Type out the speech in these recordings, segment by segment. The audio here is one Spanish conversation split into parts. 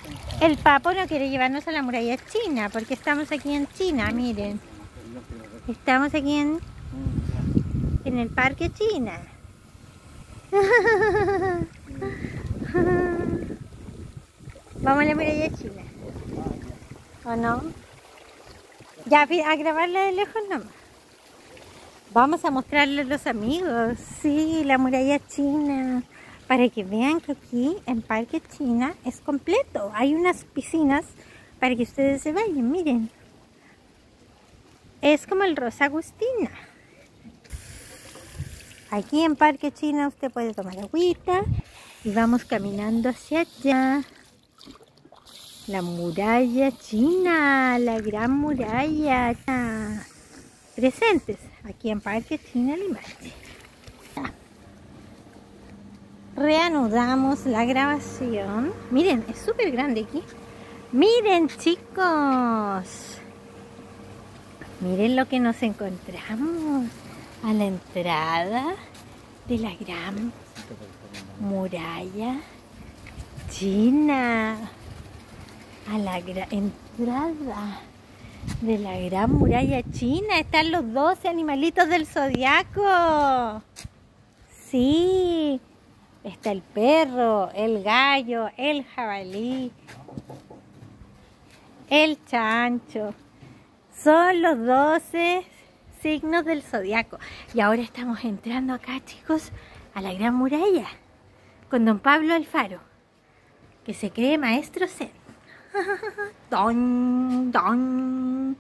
El Papo no quiere llevarnos a la muralla china porque estamos aquí en China, miren. Estamos aquí en el parque China. Vamos a la muralla china. ¿O no? Ya a grabarla de lejos nomás. Vamos a mostrarle a los amigos. Sí, la muralla china. Para que vean que aquí en Parque China es completo. Hay unas piscinas para que ustedes se vayan, miren. Es como el Rosa Agustina. Aquí en Parque China usted puede tomar agüita y vamos caminando hacia allá. La muralla china, la gran muralla. Presentes aquí en Parque China Limache. Reanudamos la grabación. Miren, es súper grande aquí. Miren, chicos. Miren lo que nos encontramos a la entrada de la gran muralla china. A la entrada de la gran muralla china están los 12 animalitos del zodiaco. Sí, está el perro, el gallo, el jabalí, el chancho. Son los 12 signos del zodiaco. Y ahora estamos entrando acá, chicos, a la gran muralla con don Pablo Alfaro, que se cree maestro zen. Don, don.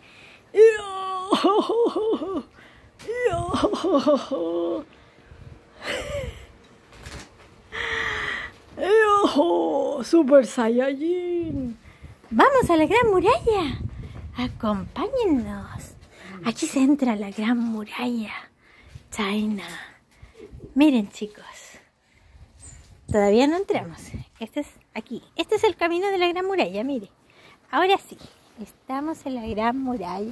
Super Saiyajin. Vamos a la gran muralla. Acompáñennos. Aquí se entra a la gran muralla China. Miren, chicos. Todavía no entramos. Este es aquí. Este es el camino de la gran muralla, mire. Ahora sí. Estamos en la gran muralla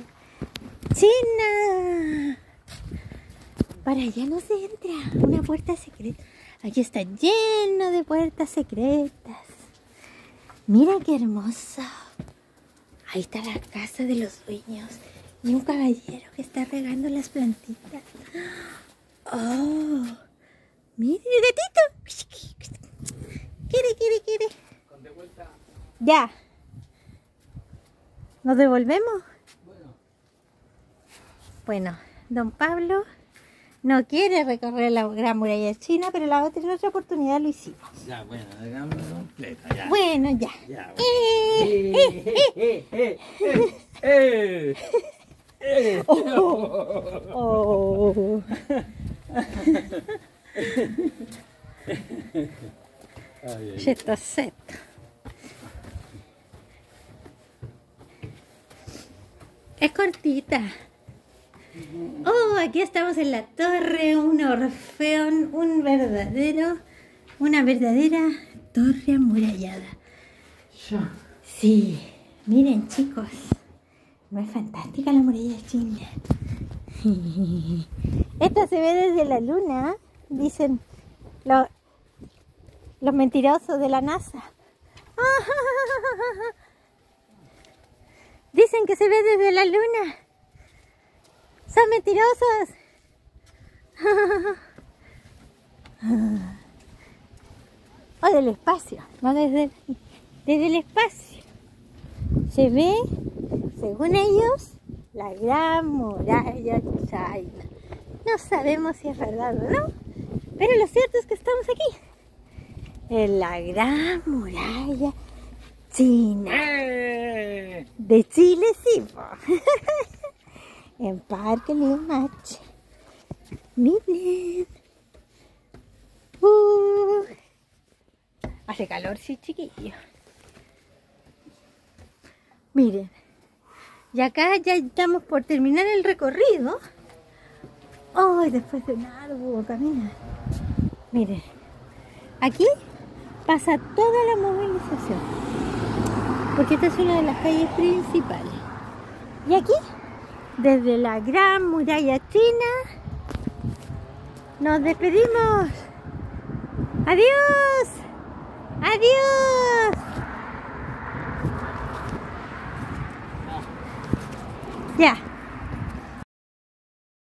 China. Para allá no se entra. Una puerta secreta. Aquí está lleno de puertas secretas. Mira qué hermoso. Ahí está la casa de los dueños. Y un caballero que está regando las plantitas. Oh, mire el gatito. Quiere. Ya. ¿Nos devolvemos? Bueno, don Pablo no quiere recorrer la gran muralla china, pero la otra oportunidad lo hicimos. Ya, bueno, hagámoslo completa, ya. Bueno, ya. Ya, Oh. Ya está set. Es cortita. Oh, aquí estamos en la torre, un orfeón, una verdadera torre amurallada. Sí, miren, chicos, no es fantástica la muralla china. Esta se ve desde la luna, dicen los mentirosos de la NASA. Dicen que se ve desde la luna. ¡Son mentirosos! O del espacio, no desde el espacio. Se ve, según ellos, la gran muralla china. No sabemos si es verdad o no, pero lo cierto es que estamos aquí. En la gran muralla china. De Chile, sí, po. En Parque Limache. Miren. Hace calor, sí, chiquillo. Miren. Y acá ya estamos por terminar el recorrido. Ay, después de un largo caminar. Miren. Aquí pasa toda la movilización. Porque esta es una de las calles principales. Y aquí, desde la gran muralla china, nos despedimos. ¡Adiós! ¡Adiós! Ya.